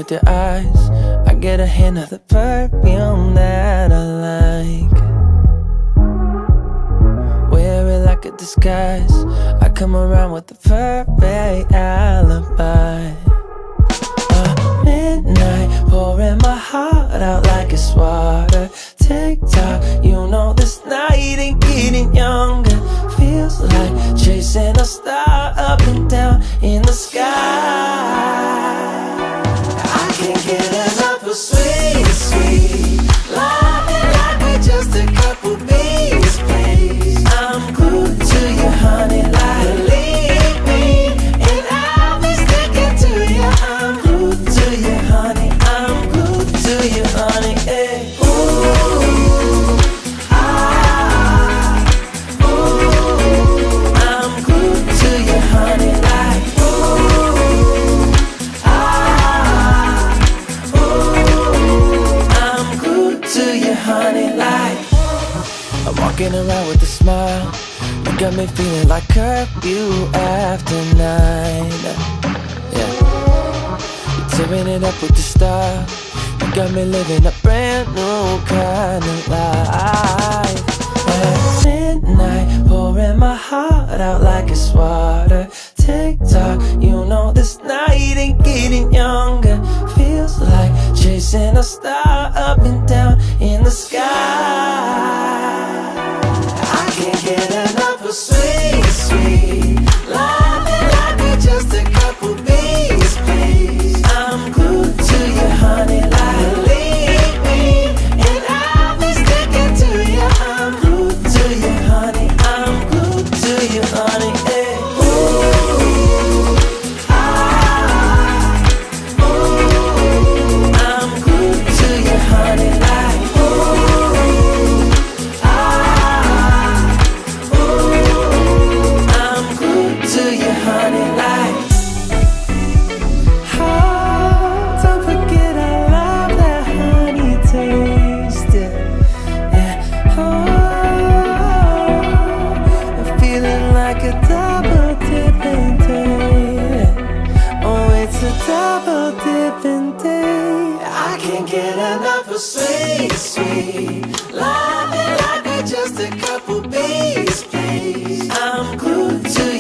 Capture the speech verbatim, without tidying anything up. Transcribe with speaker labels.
Speaker 1: with your eyes, I get a hint of the perfume that I like. Wear it like a disguise, I come around with the perfect alibi. uh, Midnight, pouring my heart out like it's water. Tick-tock, you know this night ain't getting younger. Feels like chasing a star up and down in the sky. I can't get enough of sweet, sweet loving, like we're just a couple bees, please. I'm glued to you, honey, like believe me, and I'll be sticking to you. I'm glued to you, honey, I'm glued to you, honey, hey. Ooh, ah, ooh, I'm glued to you, honey, like ooh, ah, ooh, I'm glued to you, honey, like. I'm walking around with a smile, you got me feeling like curfew after nine. Yeah, you're tearing it up with the style, you got me living a brand new kind of life. At midnight, pouring my heart out like it's water. Tick-tock, you know this night ain't getting younger. Feels like chasing a star up and down in the sky. I can't get enough of sweet, sweet loving, like we're just a couple bees, please. I'm glued to you, honey, like believe me, and I'll be sticking to you. I'm glued to you, honey, I'm glued to you, honey, hey. Ooh, ah, ooh, I'm glued to you, honey, like ooh, ah, ooh, I'm glued to you, honey, like. Oh, don't forget I love that honey taste, yeah. Oh, I'm feeling like a double dipping day. Oh, it's a double dipping day. I can't get enough of sweet, sweet loving, like we're just a couple bees, please. I'm glued to